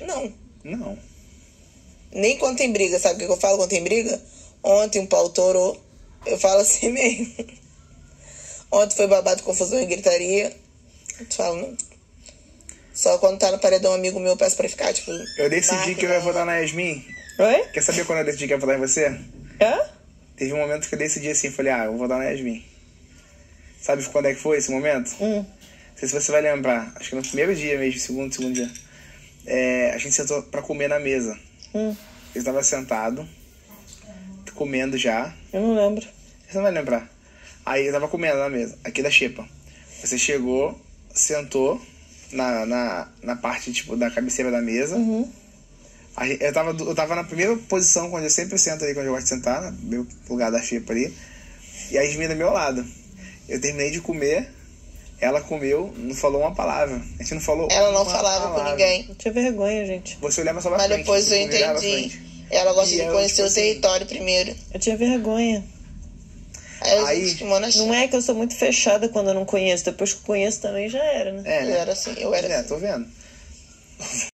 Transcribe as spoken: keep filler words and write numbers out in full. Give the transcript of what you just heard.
Não. Não. Nem quando tem briga. Sabe o que eu falo quando tem briga? Ontem um pau torou. Eu falo assim mesmo. Ontem foi babado, confusão e gritaria. Eu falo, não. Só quando tá no paredão, um amigo meu, eu peço pra ficar, tipo... Eu decidi que eu ia votar na Yasmin. Oi? Quer saber quando eu decidi que ia votar em você? Hã? Teve um momento que eu decidi assim, falei, ah, eu vou votar na Yasmin. Sabe quando é que foi esse momento? Hum. Não sei se você vai lembrar. Acho que no primeiro dia mesmo, segundo, segundo dia. É, a gente sentou pra comer na mesa. Hum. Eu estava sentado, comendo já. Eu não lembro. Você não vai lembrar. Aí eu tava comendo na mesa, aqui da xepa. Você chegou, sentou na, na, na parte, tipo, da cabeceira da mesa. Uhum. Aí eu tava, eu tava na primeira posição, onde eu sempre sento ali, quando eu gosto de sentar, no meu lugar da xepa ali. E a Yasmin do meu lado. Eu terminei de comer, ela comeu, não falou uma palavra. A gente não falou Ela não uma falava palavra. com ninguém. Não tinha vergonha, gente. Você olhava só pra Mas frente. depois eu você olhava pra entendi. frente. Ela gosta E de eu, conhecer tipo o assim, território primeiro. Eu tinha vergonha. Aí eu Aí- disse, mano, Não é que eu sou muito fechada quando eu não conheço. Depois que eu conheço também já era, né? É, Eu né? era assim, eu era É, assim. tô vendo.